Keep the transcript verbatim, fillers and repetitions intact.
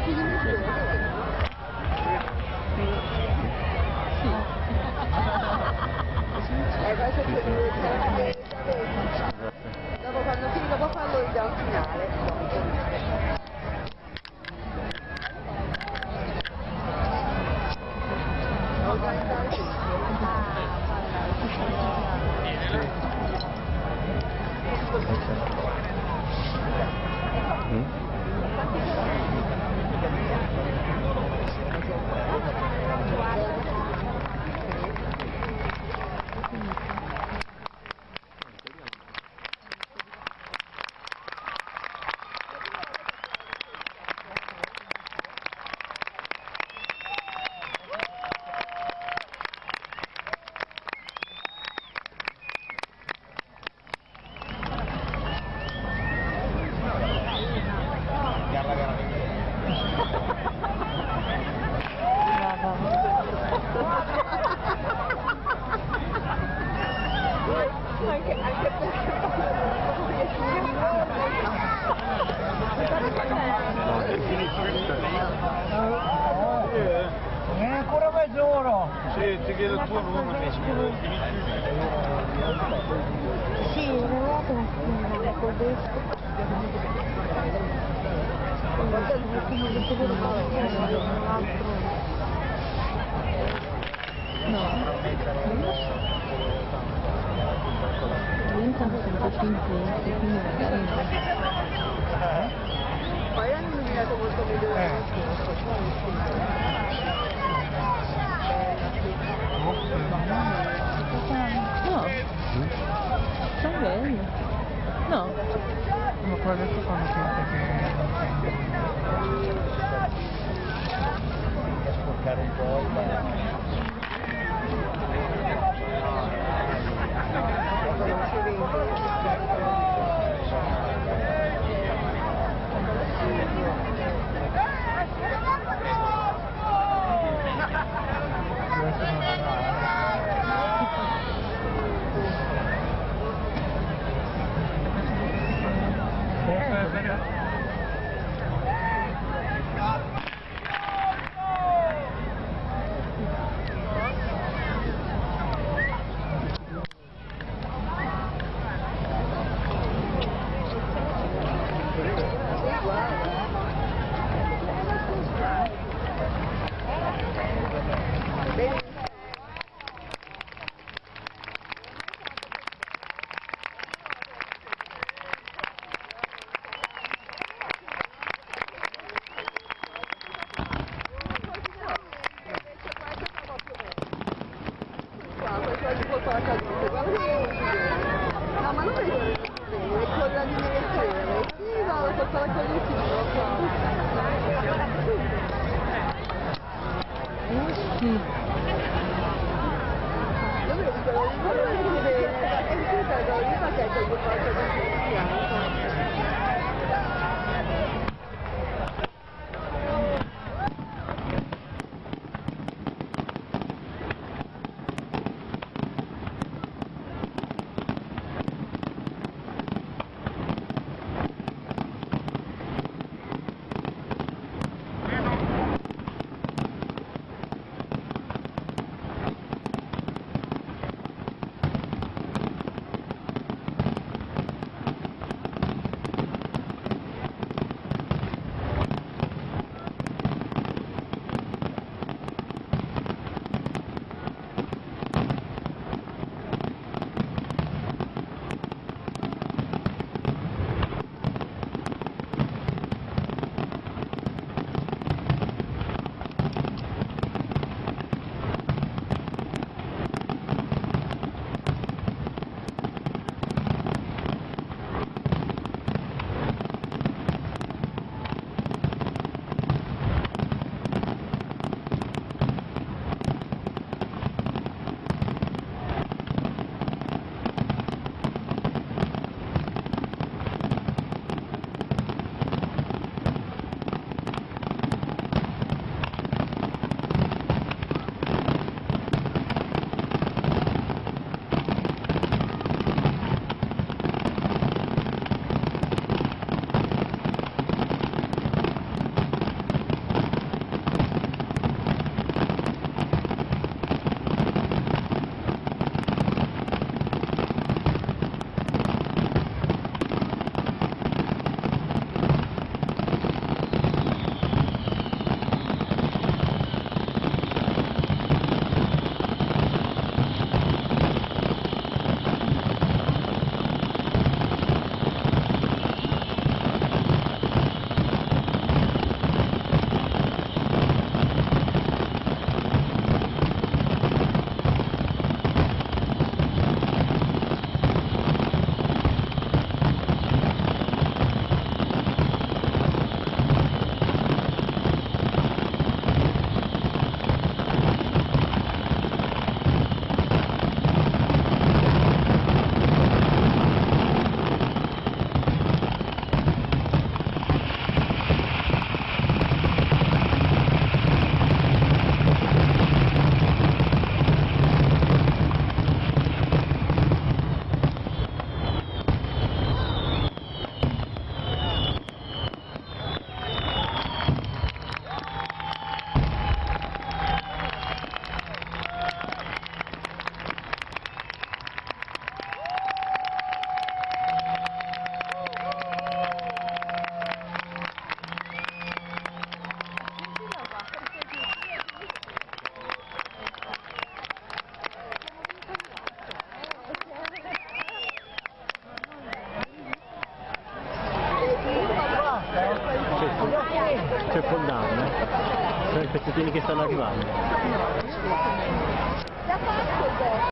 Dopo quando finì dopo farlo il down finale. Anche, anche è ancora mezz'ora. Sì, ti chiedo il tuo nome. Sì, una volta non si ecco il desco. Guarda il buco di sicuro un altro. No. Diventano settantacinque, quindi magari no. Poi hanno illuminato molto meglio Eh. No. Sono belli. No. Ma poi adesso quando sente che sporcare un po'. No, ma non è con la direzione, sì, no, la portava con il Sì. Io mi ricordo, non lo vedo bene, è il fratello di pacchetto di porta di fianco. C'è il condanno, sono i pezzettini che stanno arrivando.